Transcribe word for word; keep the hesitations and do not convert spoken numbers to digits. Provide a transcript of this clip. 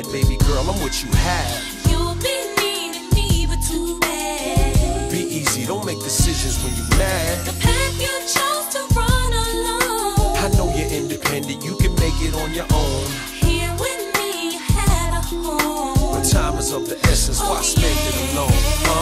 bad, baby girl, I'm what you have. You'll be needing me, but too bad. Be easy, don't make decisions when you're mad. The path you chose to run alone. I know you're independent, you can make it on your own. Here with me, you had a home. But time is of the essence, why Oh, spend yeah. it alone? Huh?